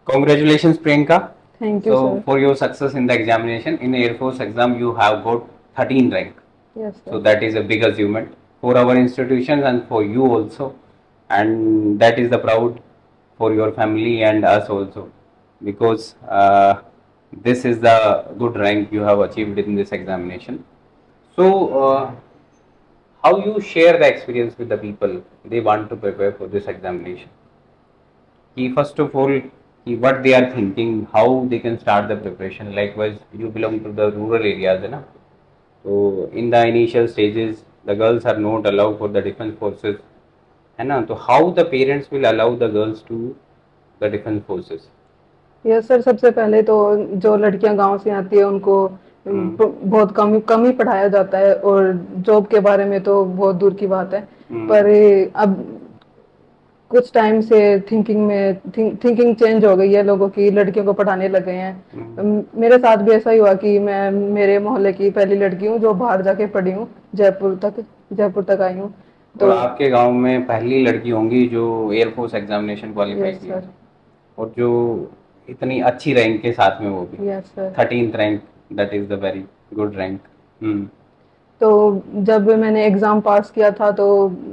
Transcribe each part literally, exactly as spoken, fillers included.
Congratulations, Priyanka. Thank you, So, sir. for your success in the examination, in Air Force exam, you have got thirteen rank. Yes, So, sir. that is a big achievement for our institutions and for you also. And that is the proud for your family and us also. Because uh, this is the good rank you have achieved in this examination. So, uh, how you share the experience with the people they want to prepare for this examination? Ki first of all, ki what they are thinking, how they can start the preparation. Likewise, you belong to the rural areas, है ना? So in the initial stages, the girls are not allowed for the defense forces, है ना? So how the parents will allow the girls to the defense forces? Yes sir, सबसे पहले तो जो लड़कियां गांव से आती है उनको हम्म, ब- बहुत कम कम ही पढ़ाया जाता है, और जॉब के बारे में तो बहुत दूर की बात है। हम्म, पर अब कुछ टाइम से थिंकिंग में थिंक, थिंकिंग चेंज हो गई है लोगों की, लड़कियों को पढ़ाने लग गए हैं। हम्म। अम, मेरे साथ भी ऐसा ही हुआ कि मैं मेरे मोहल्ले की पहली लड़की हूँ जो बाहर जाके पढ़ी हूँ, जयपुर तक जयपुर तक आई हूँ। और तो आपके गांव में पहली लड़की होंगी जो एयरफोर्स एग्जामिनेशन क्वालिफाई यस की है, सर। और जो इतनी अच्छी रैंक के साथ में वो भी yes sir. Thirteenth rank, that is the very good rank. Hmm, तो जब मैंने एग्जाम पास किया था तो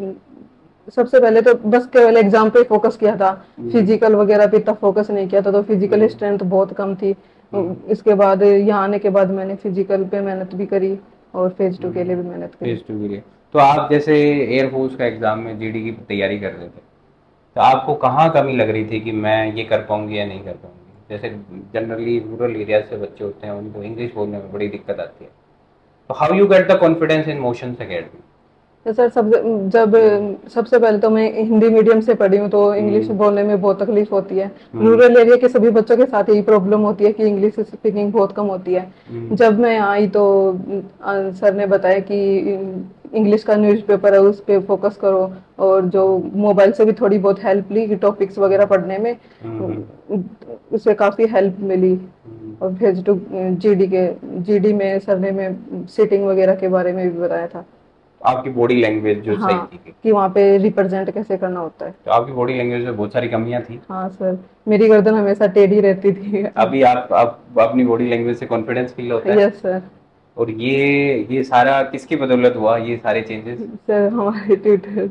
सबसे पहले तो बस केवल एग्जाम पे फोकस किया था, हम्म, फिजिकल वगैरह पे इतना फोकस नहीं किया था, तो फिजिकल हम्म, स्ट्रेंथ बहुत कम थी। हम्म, इसके बाद यहाँ आने के बाद मैंने फिजिकल पे मेहनत भी करी और फेज टू के हम्म। लिए भी मेहनत करी। फेज टू के लिए तो आप जैसे एयरफोर्स का एग्जाम में जीडी की तैयारी कर रहे थे, तो आपको कहाँ कमी लग रही थी कि मैं ये कर पाऊंगी या नहीं कर पाऊंगी? जैसे जनरली रूरल एरिया से बच्चे होते हैं, उनको इंग्लिश बोलने में बड़ी दिक्कत आती है, तो how you get the confidence in Motions Academy? तो सर सब जब सबसे पहले तो मैं हिंदी मीडियम से पढ़ी हूँ तो इंग्लिश हम्म, बोलने में बहुत तकलीफ होती है। हम्म, रूरल एरिया के सभी बच्चों के साथ यही प्रॉब्लम होती है कि इंग्लिश स्पीकिंग बहुत कम होती है। हम्म, जब मैं यहाँ आई तो अ, सर ने बताया कि इंग्लिश का न्यूज़पेपर है उस पर फोकस करो, और जो मोबाइल से भी थोड़ी बहुत हेल्प ली टॉपिक्स वगैरह पढ़ने में, हम्म, उससे काफ़ी हेल्प मिली। हम्म। और भेज टू जीडी के जीडी में सर ने में सीटिंग वगैरह के बारे में भी बताया था। आपकी बॉडी लैंग्वेज जो सही हाँ, थी, कि वहाँ पे रिप्रेजेंट कैसे करना होता है। तो आपकी बॉडी लैंग्वेज में बहुत सारी कमियां थी। हाँ सर, मेरी गर्दन हमेशा टेढ़ी रहती थी। अभी आप आप अपनी बॉडी लैंग्वेज से कॉन्फिडेंस फील होता है? Yes sir. और ये ये सारा किसकी बदौलत हुआ, ये सारे चेंजेस? सर हमारे ट्यूटर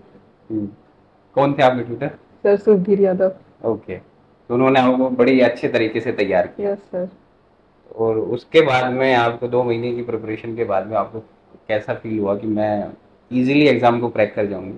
कौन थे आपके tutor? Sir Sudhir Yadav. Okay, तो उन्होंने आपको बड़ी अच्छे तरीके से तैयार किया। Yes sir. और उसके बाद में आपको दो महीने की प्रिपरेशन के बाद में आपको कैसा फील हुआ कि मैं इजीली एग्जाम को क्रैक कर जाऊंगी?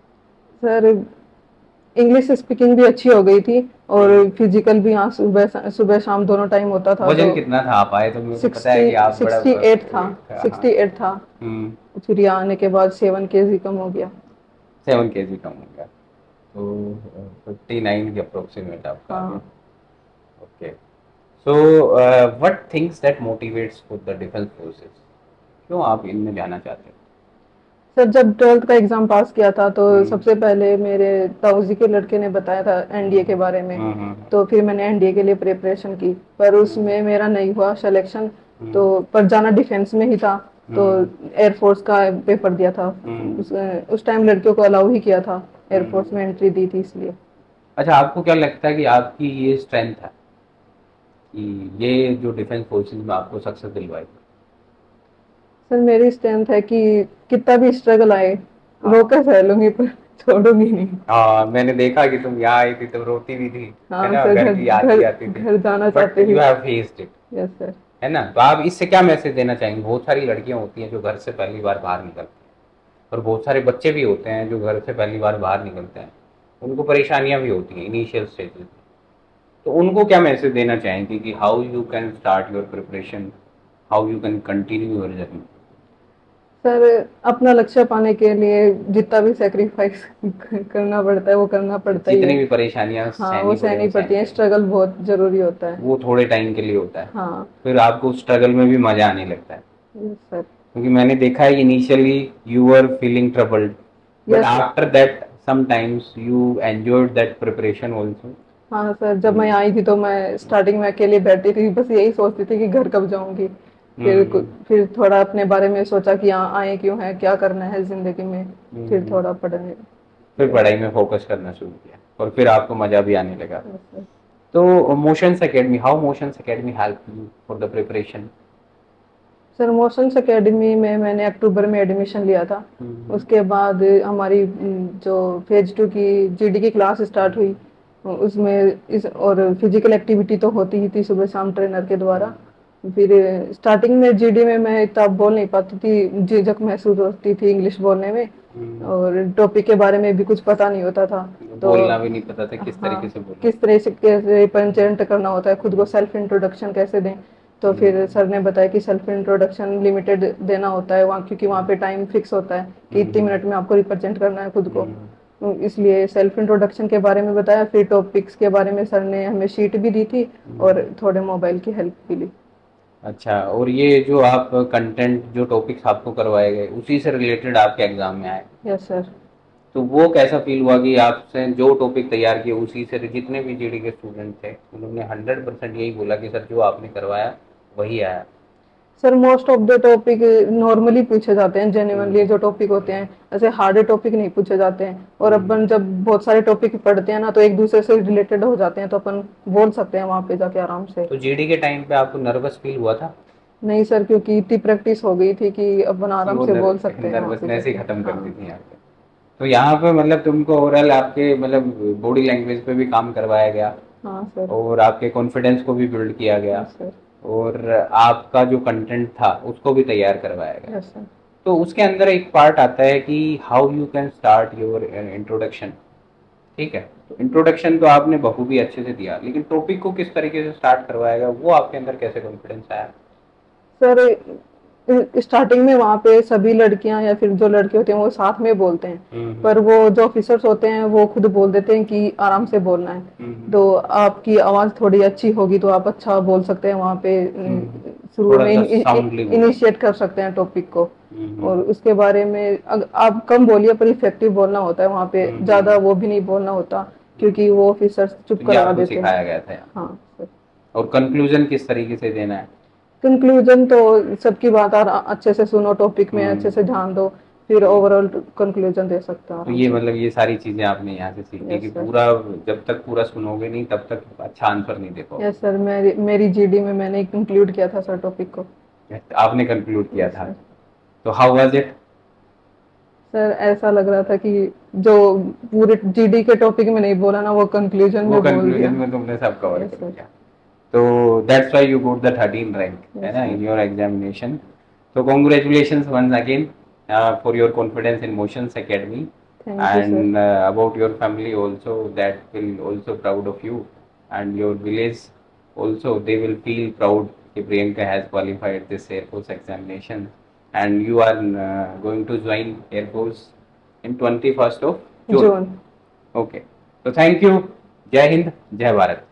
सर इंग्लिश स्पीकिंग भी अच्छी हो गई थी, और फिजिकल भी यहाँ सुबह सुबह शाम दोनों टाइम होता था। तो वजन कितना था आप आए तो मेरे को पता है सिक्सटी कि आप बड़ा सिक्सटी एट था। weight था, हाँ। सिक्सटी एट था। हम्म, फिर यहाँ आने के बाद सेवन केजी कम हो गया। सेवन के जी कम हो गया, तो फिफ्टी नाइन के अप्रोक्सीमेट आपका आ गया। हाँ okay, so what things that motivates for the defence forces? क्यों आप इनमें जाना चाहते हो? सर, जब ट्वेल्थ का एग्जाम पास किया था तो हम्म, सबसे पहले मेरे ताऊजी के लड़के ने बताया था एनडीए के बारे में। हम्म, हम्म, तो फिर मैंने एनडीए के लिए प्रिपरेशन की, पर हम्म, उसमें मेरा नहीं हुआ सिलेक्शन। हम्म, तो पर जाना डिफेंस में ही था, तो हम्म, एयरफोर्स का पेपर दिया था। हम्म, उस उस टाइम लड़कियों को अलाउ ही किया था, एयरफोर्स हम्म। में एंट्री दी थी इसलिए। अच्छा, आपको क्या लगता है कि आपकी ये स्ट्रेंथ है कि ये जो डिफेंस फोर्सेस में आपको सक्सेस दिलवाएगी? सर मेरी स्ट्रेंथ है कि कितना भी स्ट्रगल आए हाँ, रोकर सह लूंगी, पर छोड़ूंगी नहीं। हाँ, मैंने देखा कि तुम यहाँ आई थी तो रोती भी थी, है हाँ ना, सर, घर घर की याद घर भी आती थी, घर जाना बट चाहती यू थी। Have faced it, yes sir. है ना? तो आप इससे क्या मैसेज देना चाहेंगे? बहुत सारी लड़कियां होती हैं जो घर से पहली बार बाहर निकलती हैं, और बहुत सारे बच्चे भी होते हैं जो घर से पहली बार बाहर निकलते हैं, उनको परेशानियां भी होती हैं इनिशियल स्टेजेस में, तो उनको क्या मैसेज देना चाहेंगे कि how you can start your preparation, how you can continue your journey? Sir अपना लक्ष्य पाने के लिए जितना भी सेक्रीफाइस करना पड़ता है वो करना पड़ता ही है। जितनी भी परेशानियां हाँ, वो सहनी पड़े वो सहनी पड़ती सहनी है, पड़े, स्ट्रगल बहुत जरूरी होता है। वो थोड़े टाइम के लिए होता है, हाँ। फिर आपको उस स्ट्रगल में भी मजा आने लगता है। Yes sir. क्योंकि मैंने देखा है initially you are feeling troubled, but yes. After that sometimes you enjoyed that preparation also. हाँ सर, जब मैं आई थी तो मैं स्टार्टिंग में अकेले बैठी थी, बस यही सोचती थी कि घर कब जाऊंगी। फिर कु- फिर थोड़ा अपने बारे में सोचा कि यहाँ आए क्यों है, क्या करना है जिंदगी में। फिर थोड़ा पढ़ने। फिर पढ़ाई में फोकस करना शुरू किया और फिर आपको मजा भी आने लगा। Yes sir. तो Motions Academy, how Motions Academy help you for the preparation? Sir Motions Academy में मैंने अक्टूबर में एडमिशन लिया था। उसके बाद हमारी उम, जो फेज टू की जीडी की क्लास स्टार्ट हुई, उसमें इस और फिजिकल एक्टिविटी तो होती ही थी सुबह शाम ट्रेनर के द्वारा। फिर स्टार्टिंग में जीडी में मैं इतना बोल नहीं पाती थी, झिझक महसूस होती थी इंग्लिश बोलने में, और टॉपिक के बारे में भी कुछ पता नहीं होता था, तो बोलना भी नहीं पता था किस हाँ, तरीके से बोलना, किस तरह से कैसे प्रेजेंट करना होता है, खुद को सेल्फ इंट्रोडक्शन कैसे दें। तो फिर सर ने बताया कि सेल्फ इंट्रोडक्शन लिमिटेड देना होता है वहाँ, क्योंकि वहाँ पे टाइम फिक्स होता है कि इतने मिनट में आपको रिप्रेजेंट करना है खुद को, तो इसलिए सेल्फ इंट्रोडक्शन के बारे में बताया। फिर टॉपिक्स के बारे में सर ने हमें शीट भी दी थी और थोड़े मोबाइल की हेल्प भी ली। अच्छा, और ये जो आप कंटेंट, जो टॉपिक्स आपको करवाए गए उसी से रिलेटेड आपके एग्जाम में आए? Yes sir. तो वो कैसा फील हुआ कि आपसे जो टॉपिक तैयार किए उसी से जितने भी जीडी के स्टूडेंट थे उन्होंने हंड्रेड परसेंट यही बोला कि सर जो आपने करवाया वही आया? Sir most of the topic normally पूछे जाते हैं, जेन्युइनली जो टॉपिक होते हैं, ऐसे हार्ड टॉपिक नहीं पूछे जाते हैं। और अपन जब बहुत सारे टॉपिक पढ़ते हैं ना, तो एक दूसरे से रिलेटेड हो जाते हैं, तो अपन बोल सकते हैं वहाँ पे जाके आराम से। तो जीडी के टाइम पे आपको नर्वस फील हुआ था? नहीं सर, क्योंकि इतनी प्रैक्टिस हो गई थी कि अपन आराम से बोल सकते हैं। नर्वसनेस ही खत्म कर दी थी यहाँ पे। तो यहाँ पे मतलब तुमको ओवरऑल आपके मतलब बॉडी लैंग्वेज पे भी काम करवाया गया? हाँ सर। और आपके कॉन्फिडेंस को भी बिल्ड किया गया? सर। और आपका जो कंटेंट था उसको भी तैयार करवाया गया? Yes sir. तो उसके अंदर एक पार्ट आता है कि how you can start your introduction, ठीक है? तो इंट्रोडक्शन तो आपने बखूबी अच्छे से दिया, लेकिन टॉपिक को किस तरीके से स्टार्ट करवाया गया, वो आपके अंदर कैसे कॉन्फिडेंस आया? सर स्टार्टिंग में वहाँ पे सभी लड़कियां या फिर जो लड़के होते हैं वो साथ में बोलते हैं, पर वो जो ऑफिसर्स होते हैं वो खुद बोल देते हैं कि आराम से बोलना है। तो आपकी आवाज थोड़ी अच्छी होगी तो आप अच्छा बोल सकते हैं वहाँ पे, शुरू में इनिशिएट कर सकते हैं टॉपिक को। और उसके बारे में आप कम बोलिए पर इफेक्टिव बोलना होता है वहाँ पे, ज्यादा वो भी नहीं बोलना होता, क्योंकि वो ऑफिसर्स चुप करा देते हैं। सिखाया गया था? हाँ सर। और कंक्लूजन किस तरीके से देना है? कंक्लूजन तो सबकी बात अच्छे से सुनो, टॉपिक में अच्छे से ध्यान दो, फिर ओवरऑल कंक्लूजन दे सकते हो। तो ये मतलब ये सारी चीजें आपने यहाँ से सीखी कि पूरा जब तक पूरा सुनोगे नहीं तब तक अच्छा आंसर नहीं दे पाओगे। यस सर, मेरी मेरी जीडी में मैंने कंक्लूड किया था सर टॉपिक को। आपने कंक्लूड किया था, तो हाउ वाज इट? सर ऐसा लग रहा था कि जो पूरे जीडी के टॉपिक में नहीं बोला ना, वो कंक्लूजन में बोल दिया। कंक्लूजन में तुमने सब कवर कर दिया, तो that's why you got the thirteen rank, है ना, इन योर एग्जामिनेशन। तो congratulations once again for your confidence in Motions Academy, and uh, about your family also, that will also proud of you, and your village also, they will feel proud that Priyanka has qualified this Air Force examination, and you are uh, going to join Air Force in twenty-first of June. June. Okay, so thank you. Jai Hind, Jai Bharat.